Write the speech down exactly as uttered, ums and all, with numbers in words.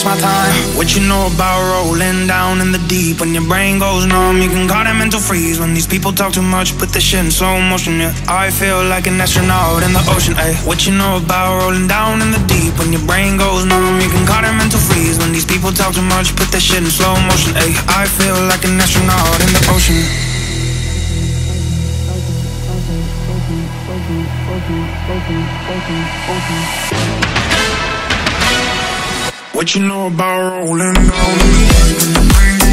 waste my time. What you know about rolling down in the deep? When your brain goes numb, you can call it mental freeze. When these people talk too much, put this shit in slow motion, yeah. I feel like an astronaut in the ocean, ayy. What you know about rolling down in the deep? When your brain goes numb, you can call it mental freeze. When these people talk too much, put this shit in slow motion, ayy. I feel like an astronaut in the ocean. What you know about rolling down in the deep?